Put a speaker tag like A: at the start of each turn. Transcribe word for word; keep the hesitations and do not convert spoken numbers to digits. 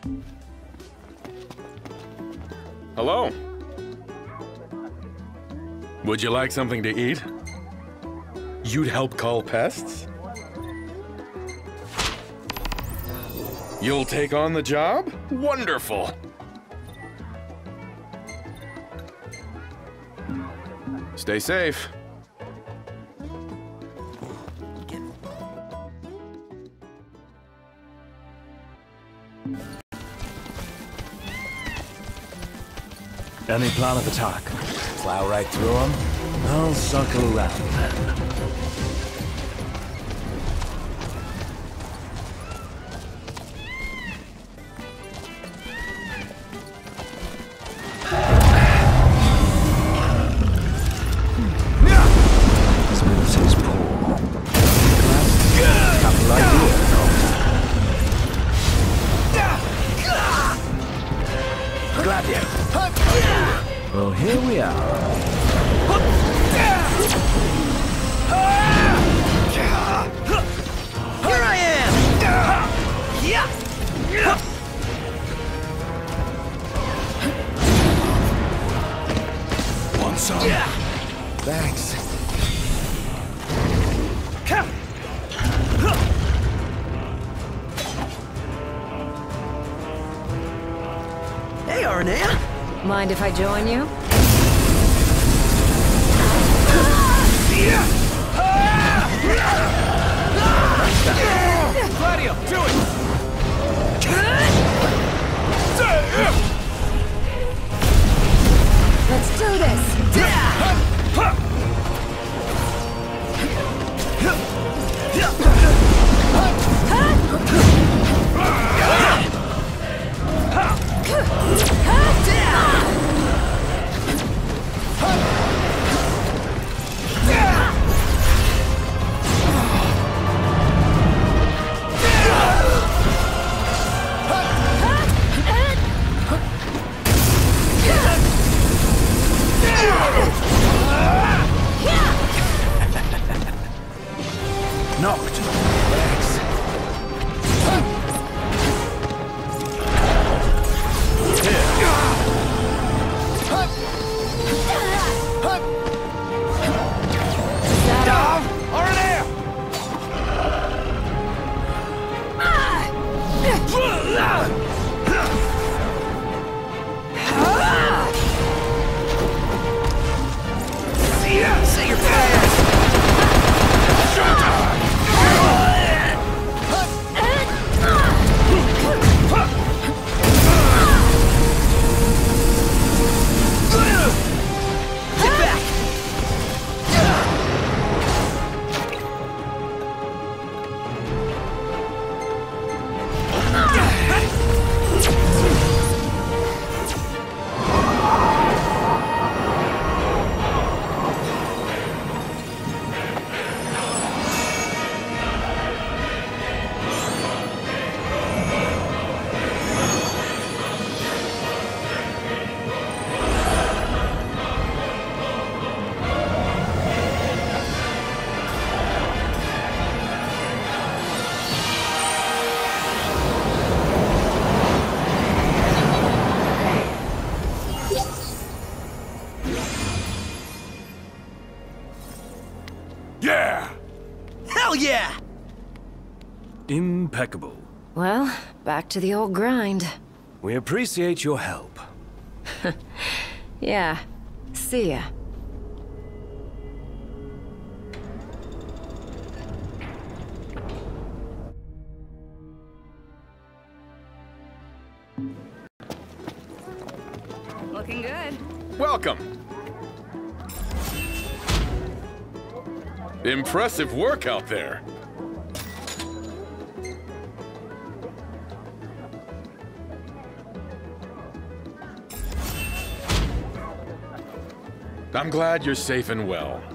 A: Hello. Would you like something to eat? You'd help cull pests? You'll take on the job? Wonderful! Stay safe.
B: Any plan of attack? Plow right through them? I'll circle around then. Smooths his paw. Capital idea. Glad you. Well, here we are.
C: Here I am!
B: Want some? Thanks.
C: Hey, Arnea!
D: Mind if I join you?
B: Gladio, do it!
D: Let's do this!
B: Knocked. Thanks.
C: Say your prayers! Get back!
B: Yeah!
C: Hell yeah!
B: Impeccable.
D: Well, back to the old grind.
B: We appreciate your help.
D: Yeah. See ya.
E: Looking good.
A: Welcome. Impressive work out there. I'm glad you're safe and well.